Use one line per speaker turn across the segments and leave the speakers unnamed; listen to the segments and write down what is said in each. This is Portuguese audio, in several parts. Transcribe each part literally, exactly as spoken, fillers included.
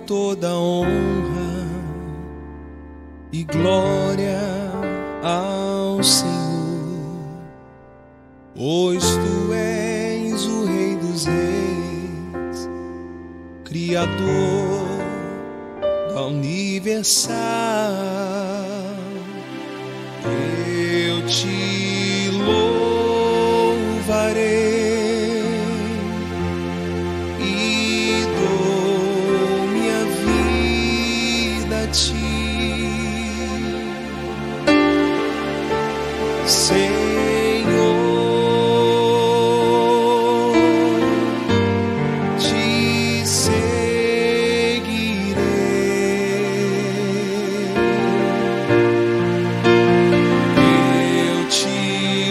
toda honra e glória ao Senhor, pois tu és o Rei dos Reis, Criador da universal. Eu te louvarei e dou minha vida a ti, Senhor. Te seguirei, eu te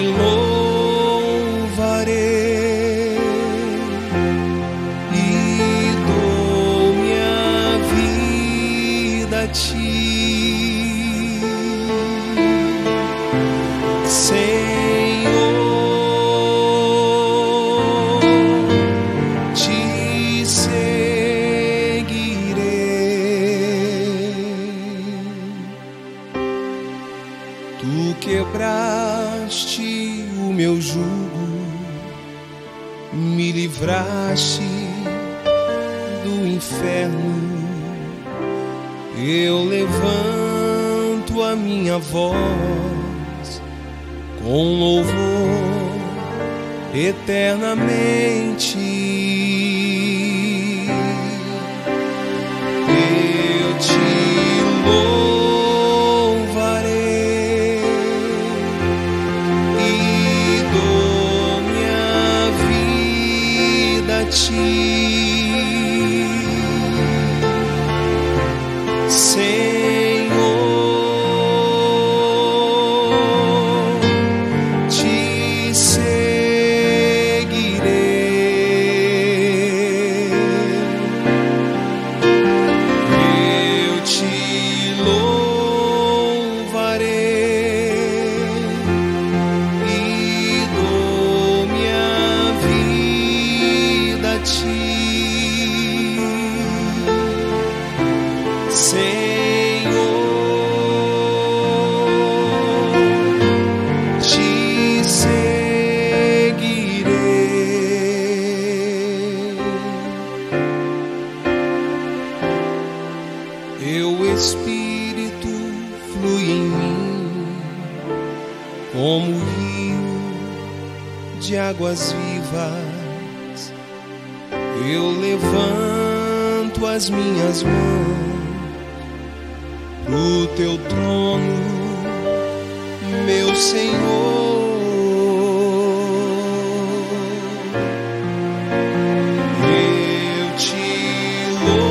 louvarei e dou minha vida a ti, Senhor. Te seguirei. Tu quebraste o meu jugo, me livraste do inferno. Eu levanto a minha voz com louvor eternamente. Eu te louvarei e dou minha vida a ti, Senhor. Te seguirei, eu te louvarei e dou minha vida a ti, Senhor. Te seguirei. Teu Espírito flui em mim como rio de águas vivas. Eu levanto as minhas mãos pro teu trono, meu Senhor. Eu te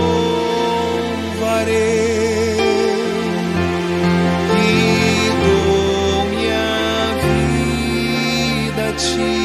louvarei e dou minha vida a ti,